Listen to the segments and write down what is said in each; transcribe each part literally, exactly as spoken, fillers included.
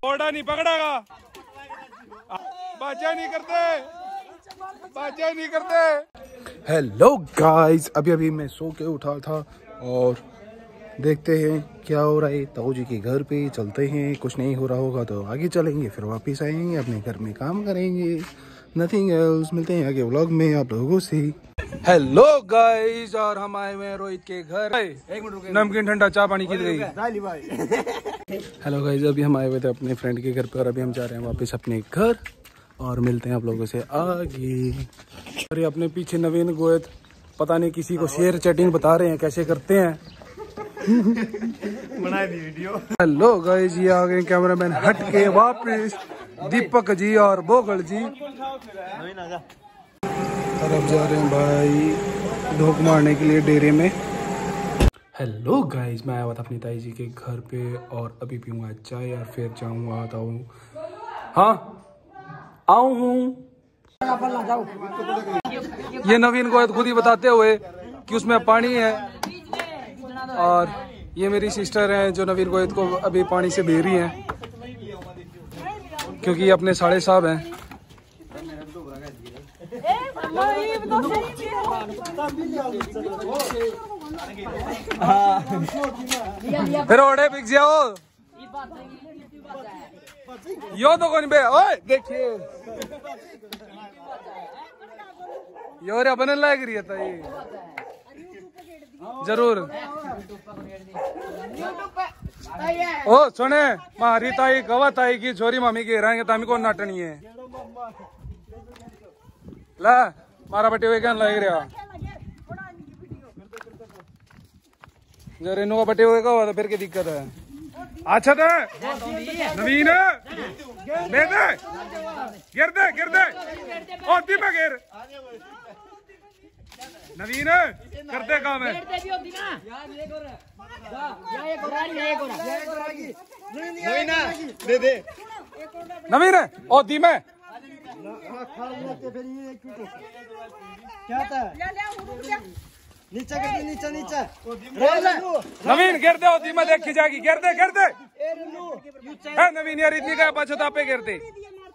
कोड़ा नहीं पकड़ेगा, बाजा नहीं करते, बाजा नहीं करते। हेलो गाइस, अभी अभी मैं सो के उठा था और देखते हैं क्या हो रहा है। ताऊ जी के घर पे चलते हैं, कुछ नहीं हो रहा होगा तो आगे चलेंगे, फिर वापस आएंगे, अपने घर में काम करेंगे, नथिंग एल्स। मिलते हैं आगे व्लॉग में आप लोगों से। हेलो गाइस, और हम आए हुए हैं रोहित के घर। एक मिनट, नमकीन ठंडा चाय पानी की गई। हेलो गाइस, अभी हम आए हुए थे अपने फ्रेंड के घर पे और अभी हम जा रहे हैं वापस अपने घर और मिलते हैं आप लोगों से आगे। अरे अपने पीछे नवीन गोयत पता नहीं किसी को शेयर चैटिंग बता रहे हैं कैसे करते हैं। बना दी वीडियो। हेलो गाइस, ये आ गए कैमरामैन हट के वापस, दीपक जी और बोगल जी। और अब जा रहे हैं भाई ढोक मारने के लिए डेरे में। हेलो गाइस, मैं आया हुआ था अपनी ताई जी के घर पे और अभी पीऊंगा चाय और फिर जाऊंगा, आता हूँ। हाँ आऊँ हूँ। ये नवीन को खुद ही बताते हुए कि उसमें पानी है और ये मेरी सिस्टर है जो नवीन गोयत को अभी पानी से बह रही हैं क्योंकि ये अपने साढ़े साहब हैं। फिर ओढ़े बिक जाओ यो तो कौन बे। ओए देखिए यो रे बनने लायक रही था ये जरूर। ओ सुने मारी ताई कवा ताई की छोरी मामी के रहेंगे तामी को नाटनी है ला मारा बटे हुए क्या लग रहा जरा इनों का बटे हुए का हुआ तो फिर क्या दिक्कत है। अच्छा था नवीन ले दे गिर दे गिर दे और दीपा गिर नवीन करते काम है। दे दे नवीन और दीमे क्या था नीचे कर दे नीचे नीचे नवीन गिर दे दीमा देखी जाएगी। गिर दे गिर दे है नवीन यार इतनी का पछता पे गिर दे।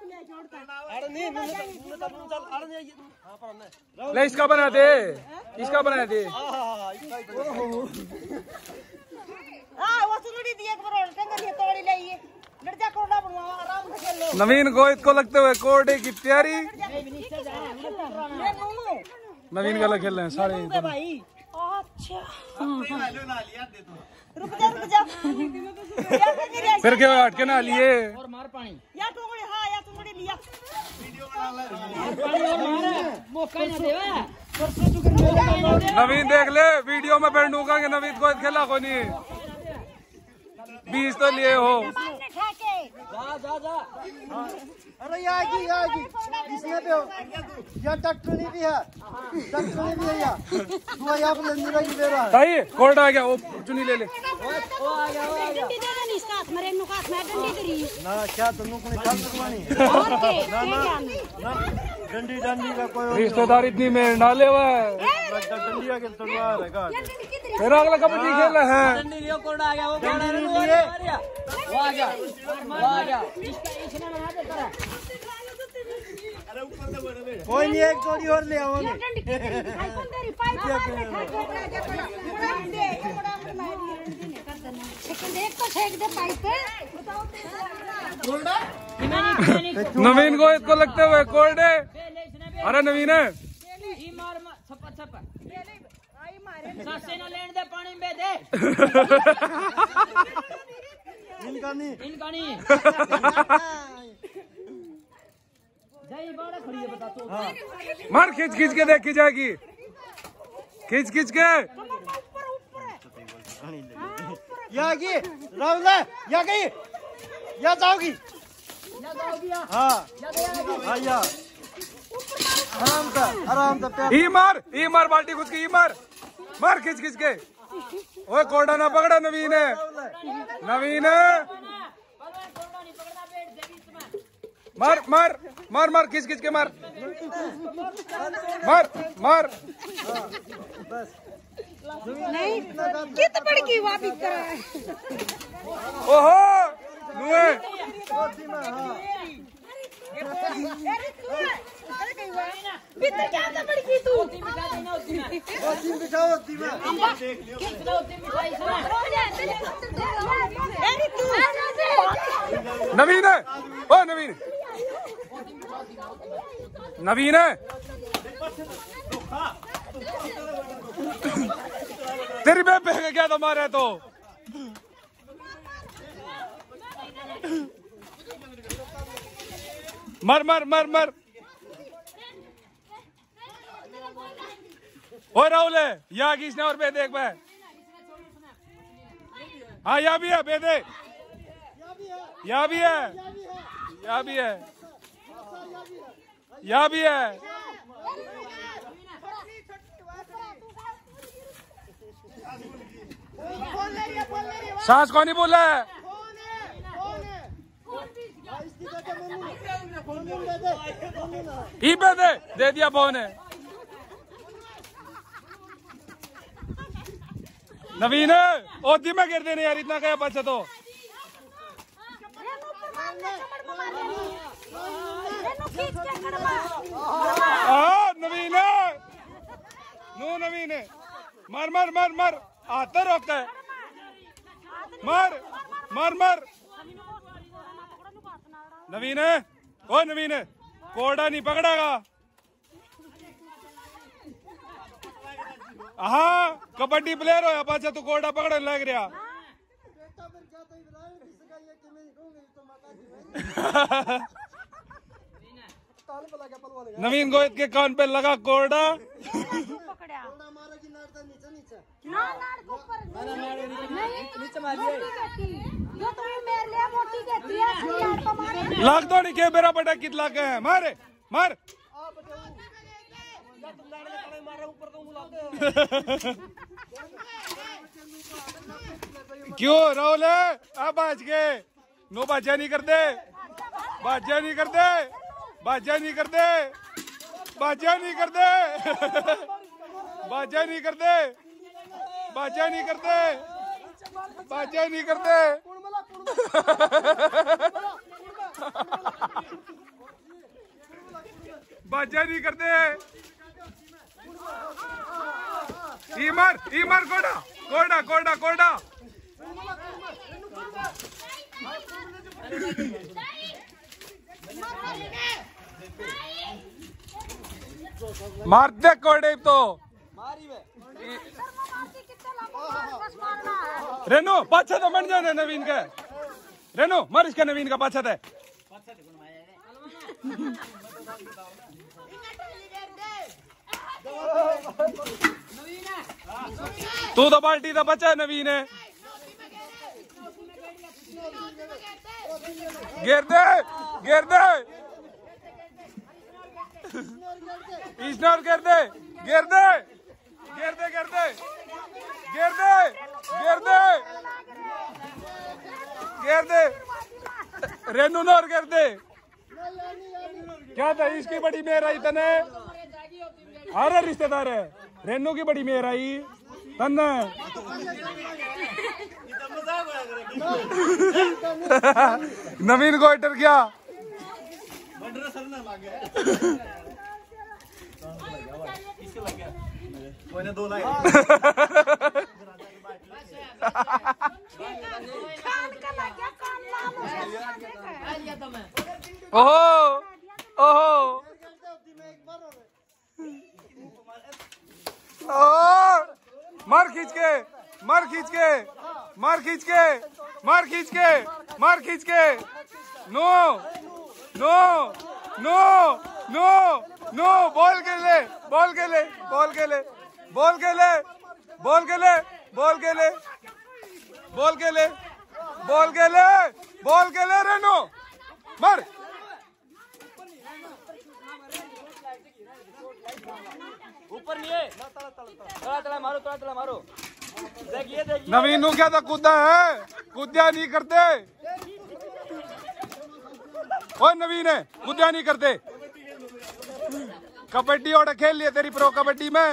ले इसका बना दे इसका बना दे। नवीन गोयत को लगते हुए कोडे की तैयारी। नवीन गला खेल रहे हैं सारे। फिर क्या हट के ना लिए नवीन देख ले वीडियो में बैठ दूंगा कि नवीन को खेला को नहीं बीस तो लिए हो। जा जा जा अरे यहाँ की यहाँ की इसमें पे हो यहाँ डॉक्टरनी भी है डॉक्टरनी भी है यहाँ तू यहाँ पर लेने लगी दे रहा है। ताई कोर्ट आ गया वो चुनी ले ले वो आ गया वो आ गया ना क्या तुम लोग ने काम करवानी ना डंडी डंडी का कोई रिश्तेदार इतनी मेहर ना ले हुआ डंडी आगे तलवार है का फिर अगला कबड्डी खेल रहे हैं। डंडी लियो कोड आ गया वो कोड आ गया वो आ गया वो आ गया कोई नहीं एक जोड़ी और ले आओ नवीन को इसको लगते हुए कोल्ड है। अरे नवीन है पानी में दे इनका नहीं इनका नहीं मार खींच खींच के देखी जाएगी खींच खींच के यहाँ की राहुल यहाँ गई यहाँ जाओगी हाँ हाँ आराम से आराम से ई मार ई मार बाल्टी घुस के ई मार मार खींच खींच के। ओए कोड़ा ना पकड़ा नवीन है नवीन है मार मार मार मार खींच खींच के मार मार मार नहीं कित पड़ गई वापिस। ओहो नुए नवीन है ओ नवीन नवीन है तेरी बेब बह गया तो मारे तो मर मर मर मर ओ राहुल है यहाँ किसने और बेदे एक बार हाँ यहाँ भी है बेदे यहाँ भी है यहाँ भी है यहाँ भी है सांस कौन ही बोला है ई पे दे दे दिया फोन है नवीन ओदी में गिर देने यार इतना क्या बचा तो हाँ नवीन नो नवीन मर मर मर मर आता रोकता है मर मर मर नवीन ओ नवीन कोड़ा नहीं पकड़ेगा हाँ कबड्डी प्लेयर हो पाचा तू कोड़ा पकड़ लग रहा नवीन गोविंद के कान पे लगा कोड़ा लाख दो नहीं के मेरा बेटा कित लाख है मारे मार क्यों राहुल अब बाज गए नो बाजा नहीं करते बाजा नहीं करते बाजा नहीं करते बाजा नहीं करते बाजा नहीं करते बाजा नहीं करते बाजा नहीं करते बाजा नहीं करते ईमर ईमर कोड़ा कोड़ा कोड़ा कोड़ा मार दे कोड़े तो रेनो पाछा तो बन जाने नवीन का रेनो मार इसका नवीन का पाछा दे तू तो बाल्टी तो बचा नवीन है गिर दे गिर दे इस्नोर कर दे गिर दे गिर दे गिर दे गिर दे गिर दे गिर दे रेनू नोर कर दे क्या था इसकी बड़ी मेहर आई तने अरे रिश्तेदार है रेनू की बड़ी मेहर आई तन नवीन को एटर क्या दो ओहो ओहो मार खींच के मार खींच के मार खींच के मार खींच के मार खींच के no no no no no ball के ले बॉल के ले बॉल के ले बॉल के ले बॉल के ले बॉल के ले बॉल के ले बॉल के ले बॉल के ले रेनो मार ऊपर नहीं है तला तला मारो तला तला मारो देखिए देखिए नवीन नु क्या था कूदा है कूदा नहीं करते ओए नवीन है कूदा नहीं करते कबड्डी और खेल लिए तेरी प्रो कबड्डी में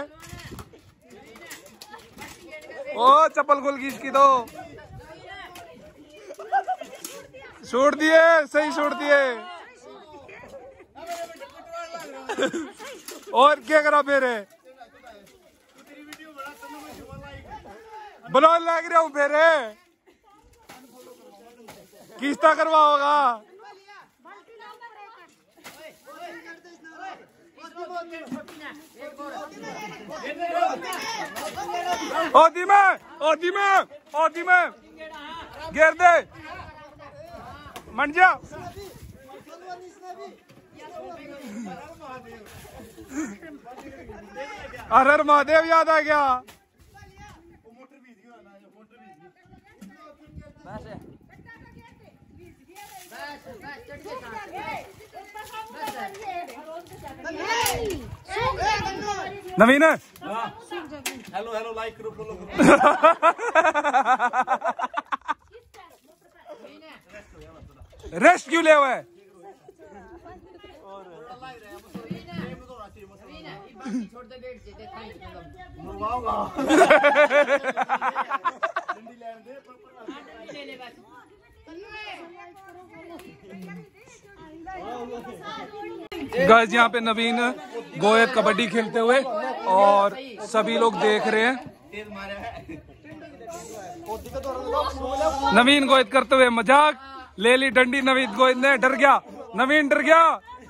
ओ चप्पल खुल गई इसकी तो छोड़ दिए, सही छोड़ दिए। और क्या करा फेरे ब्लॉग लग रहा हूँ फेरे किस्ता करवा होगा। ओदी में ओदी में ओदी में गिर दे मन जा। अरे महादेव याद आ गया। नवीन हेलो हेलो लाइक करो फॉलो करो। रेस्ट क्यों ले हुआ है? गाइस यहाँ पे नवीन गोयत कबड्डी खेलते हुए और सभी लोग देख रहे हैं। नवीन गोयत करते हुए मजाक ले ली डंडी। नवीन गोयत ने डर गया। नवीन डर गया।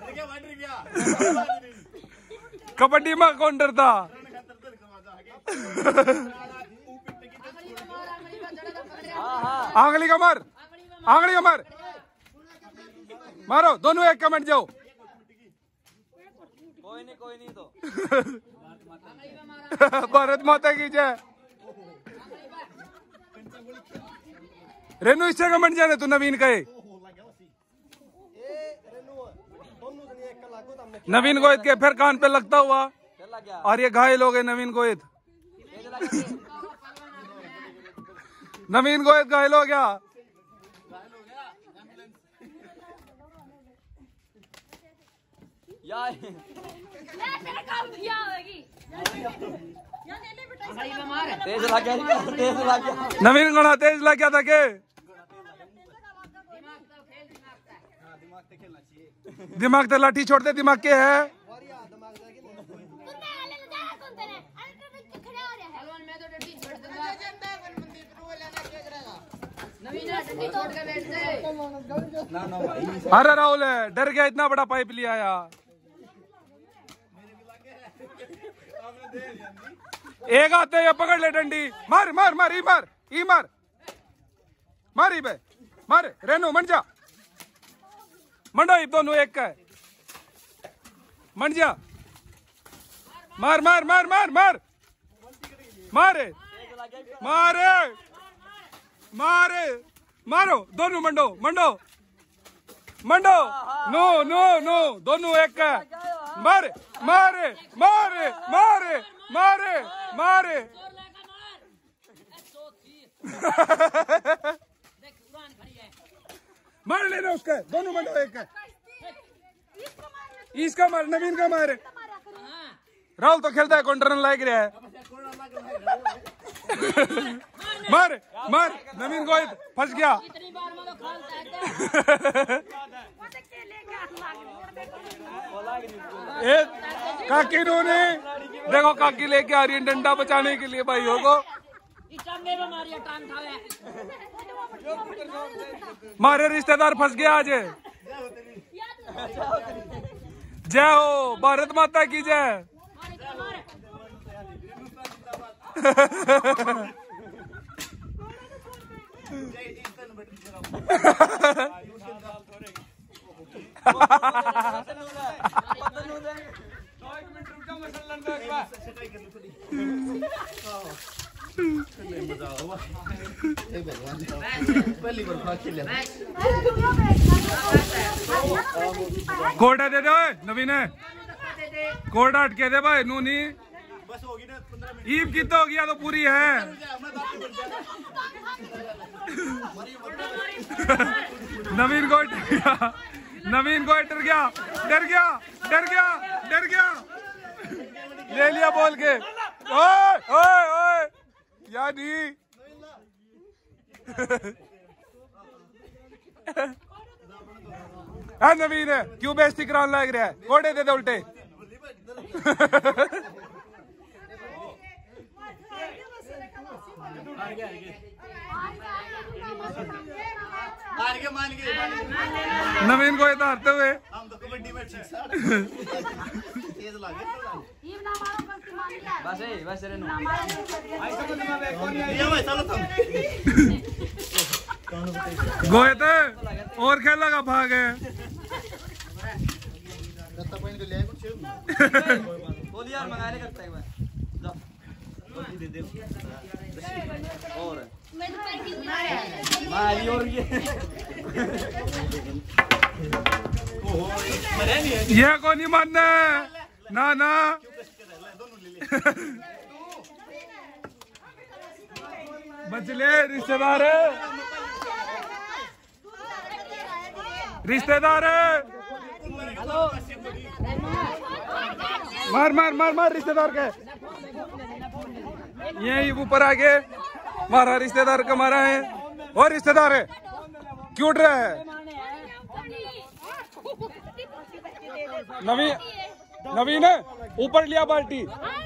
कबड्डी में कौन डरता? आंगली का मार, आंगली का मार, मारो दोनों एक कमेंट जाओ। कोई नहीं कोई नहीं तो भारत माता की जय। रेनू इससे कमेंट जाने तू नवीन कहे। नवीन गोयत के फिर कान पे लगता हुआ और ये घायल हो गए। नवीन गोयत नवीन गोयत घायल हो गया। तेज लग गया, तेज लग गया। नवीन को ना तेज लग गया था के दिमाग तो लाठी छोड़ते दिमाग के है। अरे राहुल है डर गया। इतना बड़ा पाइप लिया आया। एक आते हैं पकड़ ले डंडी। मार मार मार ई मार ई मार मार ई बे मार। रेनू मन जा मंडो ई दोनों एक का मन जा। मार मार मार मार मार मारे मारे मारे मारो दोनों मंडो मंडो मंडो। नो नो नो दोनों एक का मारे मारे मारे मारे मारे मारे। मार लेना उसका दोनों मंडो एक का। इसका मार नवीन का मारे। राहुल तो खेलता है कॉन्ट्रन लाइक रहा है। मार मार नवीन गोयत फंस गया। एक काकी ने देखो काकी लेके आ रही है डंडा बचाने के लिए भाइयों को। मारे रिश्तेदार फंस गया आज। जय हो भारत माता की जय। कोटा दे दे नवीन कोटा अटके दे भाई नूनी। ईब की तो हो गया तो पूरी है। नवीन को डर गया। नवीन को डर गया डर गया डर गया डर गया। ले लिया बोल के। ओए ओए ओए यानी है नवीन क्यों बेइज्जती कराने लग रहा है? कोड़े दे दे उल्टे। नवीन को हारते हुए बस बस गोए थे और खेलेगा भाग है। बोल यार मंगाने करता है और मारी और ये ये को नहीं मानना ना ना। बचले रिश्तेदार है रिश्तेदार है मार मार मार मार रिश्तेदार के यही ऊपर आके मारा रिश्तेदार का मारा है। और रिश्तेदार है क्यों उठ रहा है? नवीन नवीन है ऊपर लिया बाल्टी।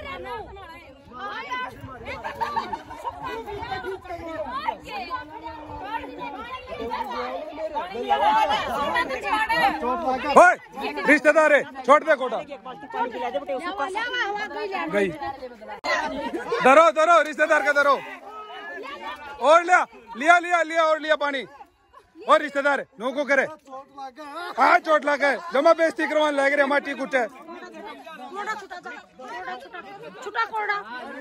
ओए रिश्तेदार है छोड़ दे कोटा गई। डरो डरो रिश्तेदार का डरो। और लिया लिया लिया लिया और लिया पानी। और रिश्तेदार नो को करे हाँ चोट लगा है जमा बेइज्जती करवाने लग रहे माटी कुटे। छुटा कोड़ा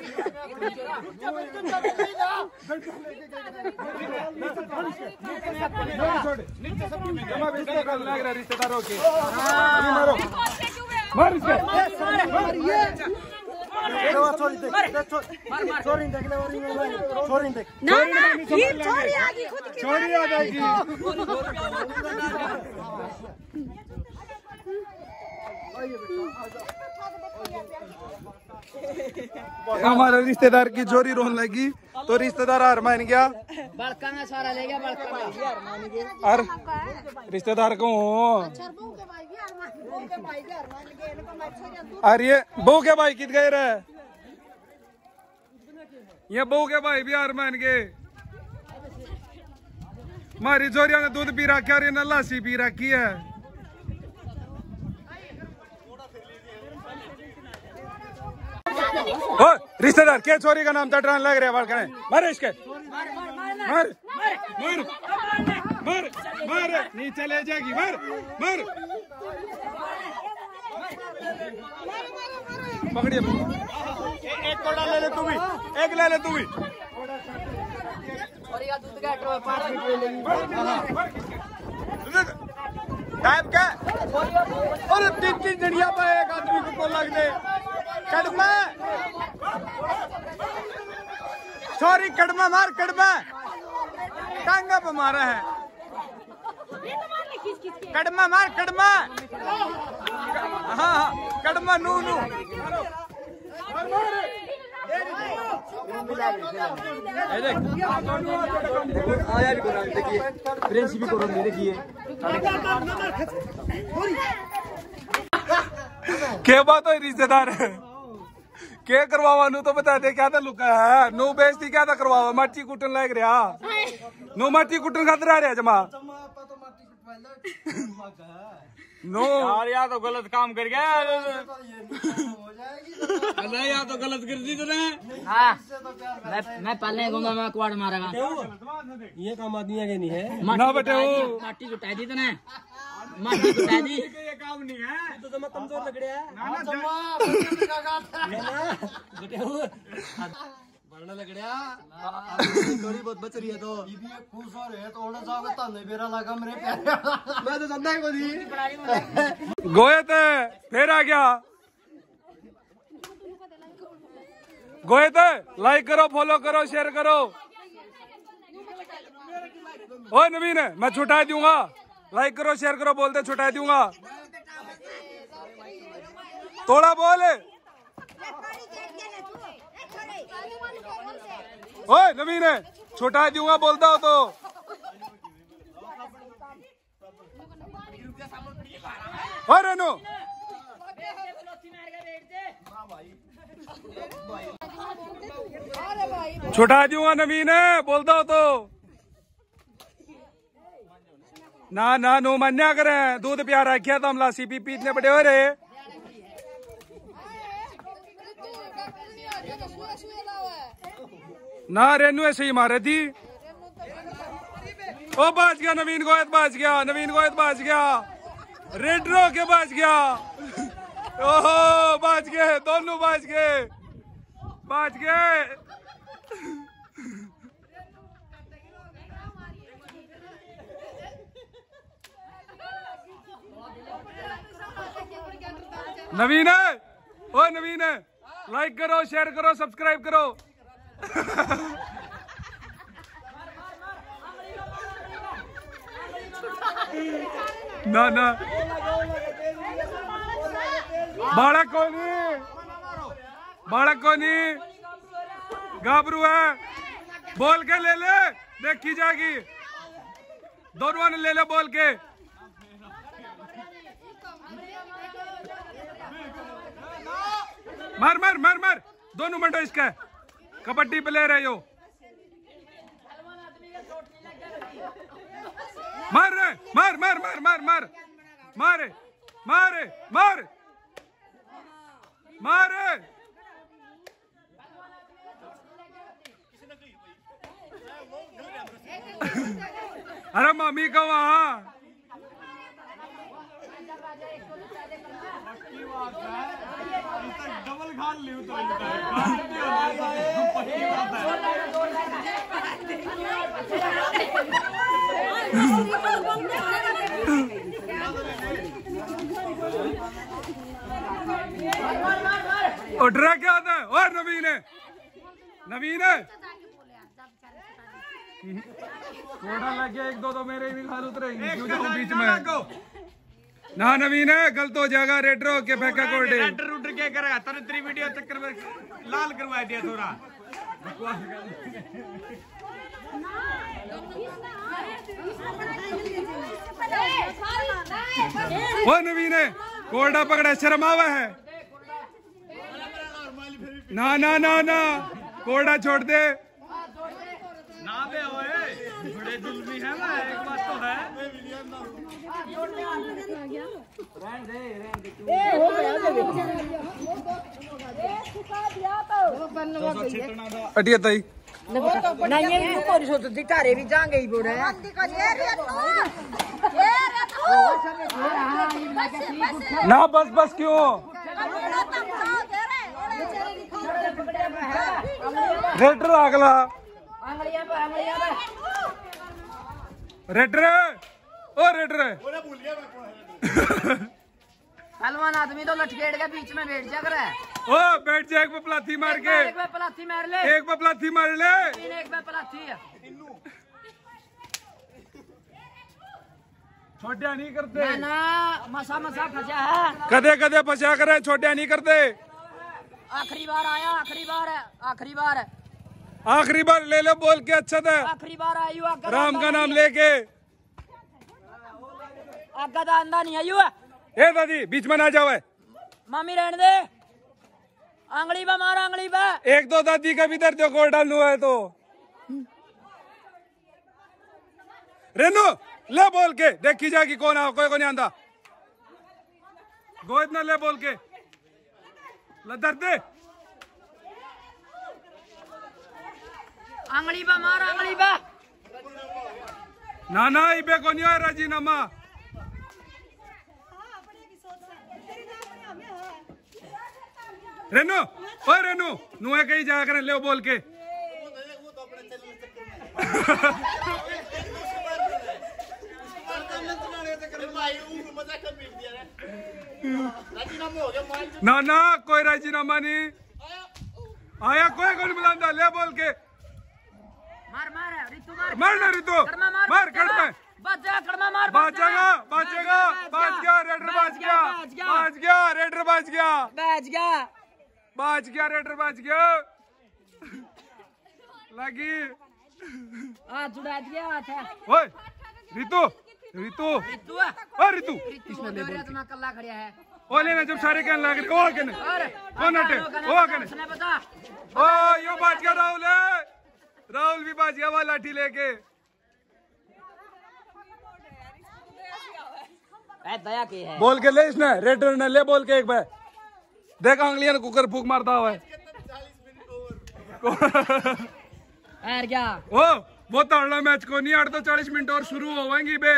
रिश्तेदारों के मारो मार इसके छोरी देख ले छोरी देख ना ना छोरी आ गई खुद की छोरी आ जाएगी। हमारे रिश्तेदार की चोरी रोन लगी तो रिश्तेदार हार मान गया। बड़का में सारा ले गया बड़का और रिश्तेदार को अरे ये बहू के भाई कित गए रहे ये बहू के भाई भी हार मान गए। हमारी चोरिया ने दूध पी रखी और इन्हें लस्सी पी रखी है। ओ रिश्तेदार के चोरी का नाम तटरान लग रहा है बालका मार इसके मार मार मार मार मार नीचे ले जाएगी मार मार पकड़िए एक कोड़ा ले ले तू भी एक ले ले तू भी और यार दूध का एक्टर पाँच मिनट ले लेंगे टाइम क्या और तीन तीन जड़िया पर एक आदमी को लग दे कड़मा सॉरी कड़मा मार कड़मा टांगा पे मारा है कड़मा मार कड़मा हाँ हाँ कड़मा नू नू देखिए फ्रेंच भी करो देखिए क्या बात है रिश्तेदार क्या करवावा नू तो बता दे क्या था लुका है नू बेइज्जती क्या था करवावा माटी कुटन लग रहा नू माटी कुटन खातर आ रहा जमा नो यार या तो गलत काम कर गया नहीं या तो गलत कर दी तूने। हाँ मैं मैं पहले गंगा में कुआड़ मारेगा ये काम आदमी के नहीं है ना बेटे वो माटी जुटाई दी तूने माटी जुटाई दी ये काम नहीं है तो जमा कमजोर लग रहा है बढ़ने लग रहा थोड़ी बहुत बच रही है तो खुश हो रहे तो होना जाओगे ताने मेरा लगा मेरे प्यारे मैं तो समझा ही को दी गोए थे फिर आ गया गोए थे लाइक करो फॉलो करो शेयर करो। ओ नवीन मैं छुटा दूंगा लाइक करो शेयर करो बोलते छुटा दूंगा थोड़ा बोल। ओए नवीन छुटा दूंगा बोलता हो तो और रेनू छुटा दूंगा नवीन है बोलता हो तो ना ना नो मन्या करें दूध प्यार रखिया तो हम लासी पी पी इतने बड़े हो रहे ना रेनू ऐसे ही मारे थी। ओ बाज गया नवीन गोयत बाज गया नवीन गोयत बाज गया रेड्रो के बाज गया ओहो बाज गए दोनों बाज गए बाज गए नवीन है ओ नवीन है लाइक करो शेयर करो सब्सक्राइब करो ना ना बालक कोनी बालक कोनी गाबरू है बोल के ले ले देखी जाएगी दोनों ने ले ले बोल के मार मार मार मार दोनों मंडो इसका कबड्डी पे ले रहे हो मार रहे मार मार मार मार मार मारे मारे मार मारे अरे मम्मी का वहाँ डबल खान ली उठरा क्या आता है और नवीन है नवीन है थोड़ा लग गया एक दो तो मेरे भी खाल उतरेंगे बीच में ना नवीन है गलत हो जाएगा रेड्रो के फेंका कोर्डे रेडर रूटर क्या करेगा तने तेरी वीडियो चक्कर में लाल करवा दिया थोड़ा वो नवीन है कोर्डा पकड़ा शर्म आवा है ना ना ना ना कोर्डा छोड़ दे ना बे ओए बड़े जुल्मी है ना एक बात तो है अटिया ताई नहीं ये कोई सोच दिखारे भी जाएंगे ही बोल रहे हैं ना बस बस क्यों रेडर अगला रेडर ओ रेडर सलमान आदमी तो लटकेट के बीच में बैठ जा कर ओ बैठ जा एक पे पलाथी मार के एक पे पलाथी मार ले एक पे पलाथी मार ले एक पे पलाथी है छोटिया नहीं करते ना ना मसा मसा फंसा है कदे कदे फंसा करे छोटिया नहीं करते आखिरी बार आया आखिरी बार है आखिरी बार है आखिरी बार ले लो बोल के अच्छा था आखिरी बार आयु राम का नाम लेके आगा दा अंदा नहीं आयु ए दादी बीच में ना जाओ मामी रहने दे आंगली बा मार आंगली बा एक दो दादी का भी दर्द कोर डालना है तो रेनू ले बोल के देखी जाएगी कौन आ कोई को नहीं आंदा गोद ना ले बोल के ले दर्द दे आंगली बा मार आंगली बा ना ना इबे को नहीं है राजीनामा रेनू ओ रेनू नुए कहीं जा कर ले बोल के ना ना कोई राजीनामा नहीं आया कोई को नहीं बुलाता ले बोल के मार मार रितु मार मार ना रितु मार कर में बच जा कड़मा मार बाजेगा बाजेगा बाज गया रेडर बाज गया बाज गया रेडर बाज गया बच गया बाज गया रेडर बाज गया लगी हाथ जुड़ा दिया हाथ है ओए रितु रितु रितु ओ रितु रितु बोल रहा तुम्हारा कल्ला खड़िया है ओ लेना जब सारे कहने लग रहे ओ कहने कौन हटे ओ कहने सुना बता ओ यो बाज गया राहुल है राहुल भी बाज गया वो लाठी लेके ए दया की है बोल के ले इसने रेडर ने ले बोल के एक बार देख अंगलियां ने कुकर फूक मारता हुआ है यार क्या ओ वो तगड़ा मैच को नहीं आठ तो चालीस मिनट और शुरू होवेंगी बे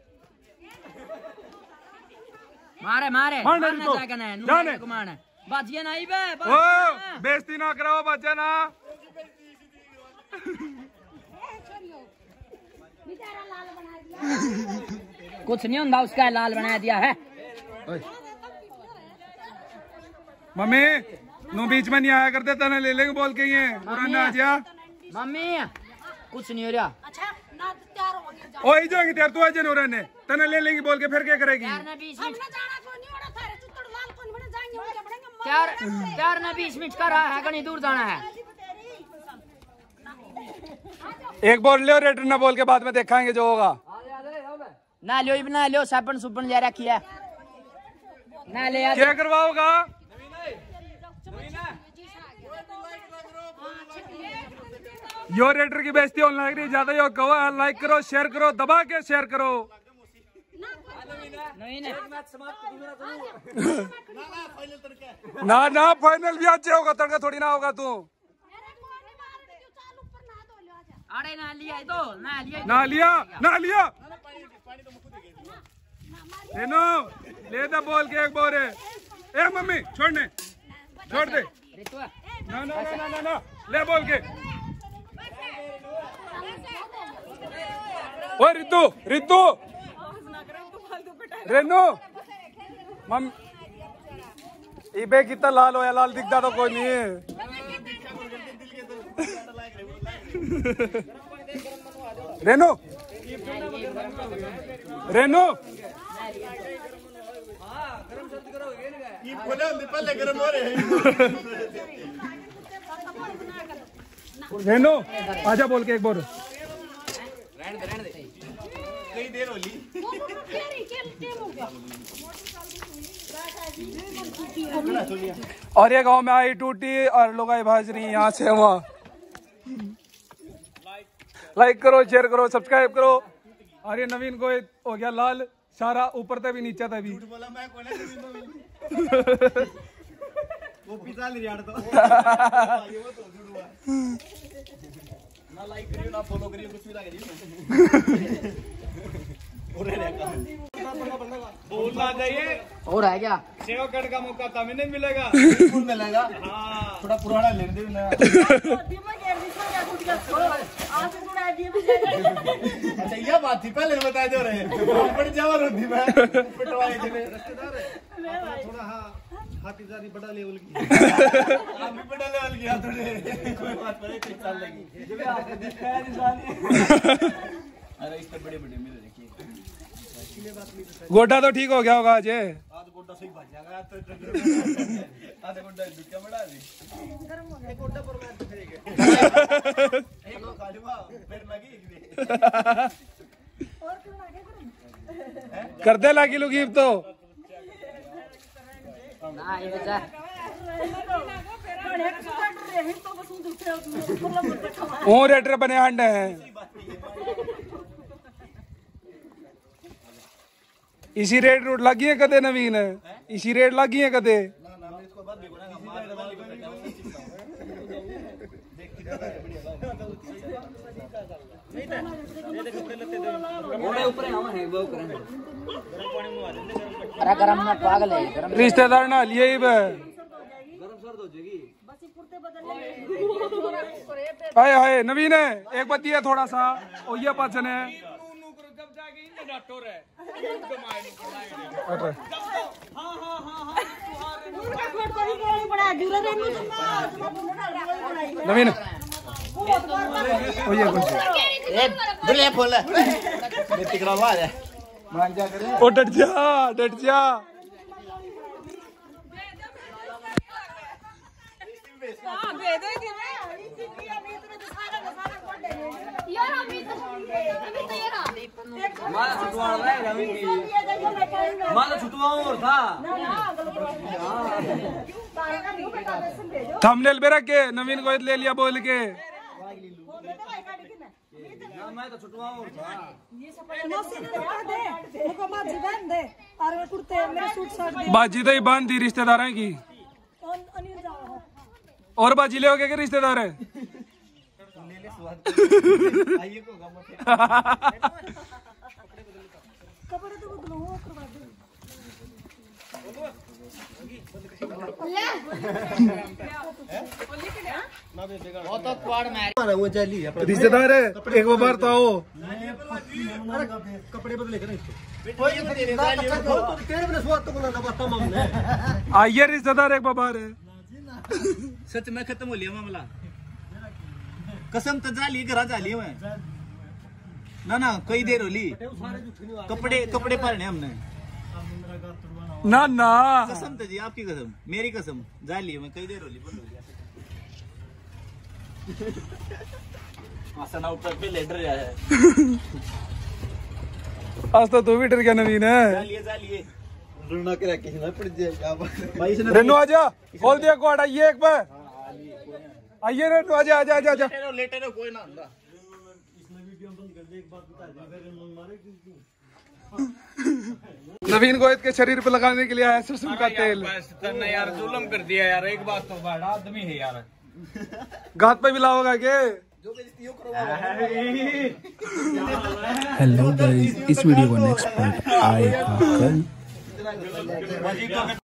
मारे मारे मारने मारने तो जाके ना जाने को मारने बाजिए नहीं बे ओ बेइज्जती ना कराओ बच्चा ना कुछ नहीं होता उसका लाल बना दिया है मम्मी नो बीच में नहीं आया करते तने ले लेंगे बोल के ये पूरा ना जा मम्मी कुछ नहीं हो रहा अच्छा ना तैयार हो गया ओ ही जाएंगे तेरे तो आज नूरा ने तने ले लेंगी बोल के फिर क्या करेगी चार ना बीस मिनट हमने जाना को नहीं होना थारे चुत्तड़ लाल को नहीं बने जाएंगे उनके बनेंगे चार चार ना बीस मिनट का रहा है कहीं दूर जाना है एक बोल ले रेटर ना बोल के बाद में देखेंगे जो होगा ना लो ना लो साबन सुबन जा रखी है ना ले यार क्या करवाओगा यो रेटर की बेइज्जती होने लग रही ज्यादा यो कहो लाइक करो शेयर करो दबा के शेयर करो नहीं नहीं ना ना फाइनल भी अच्छे होगा तड़का थोड़ी ना होगा तू अरे ना लिया तो ना लिया ना लिया ना लिया लेनो ले दे बोल के एक बोरे ए मम्मी छोड़ने छोड़ दे रितु ना ना ना ना ना ले बोल के ओ रितु रितु रेनू मम इबे कितना लाल होया लाल दिखता तो कोई नहीं है रेनू रेनू रेनू आजा बोल के एक बार और ये गांव में आई टूटी और लोग आई भाज रही यहाँ से वहाँ लाइक करो शेयर करो सब्सक्राइब करो और ये नवीन को हो गया लाल सारा ऊपर तक भी नीचे तक भी वो पिता ले यार तो ना लाइक करियो ना फॉलो करियो कुछ भी लगा बोलना चाहिए और है क्या सेवा कार्ड का मौका कभी नहीं मिलेगा बिल्कुल मिलेगा हाँ थोड़ा पुराना ले दे अच्छा ये बात थी पहले बता दो रहे बड़ी जवान होती मैं पिटवाए थे थोड़ा हाँ हाथीदारी बड़ा लेवल की हम भी बड़ा लेवल की थोड़े कोई बात पर एक साल लगी जब आपने देखा है इंसान अरे इस बड़े बड़े मेरे देखिए गोटा तो ठीक हो गया होगा अजय आज गोटा सही भाग जाएगा तो आज गोटा दुखा बड़ा नहीं गरम हो गया गोटा पर मैं तो फिर एक खा लूंगा फिर लगी और क्यों लगे कर दे लागी लोगी तो ना ये बचा ओ रेटर बने हंडे हैं इसी रेट रूट लगी है कदे नवीन इसी रेट लगी है कदे अरे गरम में पागल है गरम रिश्तेदार ना लिए ही बे हाय हाय नवीन है एक बात ये थोड़ा सा ओ ये पाचन है नवीन ओ ये कुछ बढ़िया फूल है बेटी करा हुआ है मान जा करे ओ डट जा डट जा यार अभी तो अभी तो ये रहा मारा छुटवा रहा है रवि की मारा छुटवा और था थंबनेल पे रख के नवीन गोयत ले लिया बोल के मैं तो छुटवा और था बाजी तो ही बांध दी रिश्तेदार की और बाजी ले के रिश्तेदार है रिश्तेदार है एक बार तो आओ कपड़े बदले कर आइए रिश्तेदार एक बार है सच में खत्म हो लिया मामला कसम तो झाली घरा झाली मैं ना ना कई देर होली कपड़े कपड़े पहने हमने ना ना कसम तो जी आपकी कसम मेरी कसम झाली मैं कई देर होली बंद हो गया आसन ऊपर पे लेटर है आज तो तू भी डर गया नवीन है झालिए झालिए रुना के रखे ना पड़ जाए क्या भाई रेनू आजा खोल दिया कोड आइए एक बार आइए रेनू आजा आजा आजा आजा लेटे लेटे कोई ना अंदर नवीन गोयत के शरीर पे लगाने के लिए आया सरसों का तेल तन्ने यार जुल्म कर दिया यार एक बात तो बड़ा आदमी है यार घात पे भी लाओगा के हेलो गाइस इस वीडियो का नेक्स्ट पार्ट आएगा कल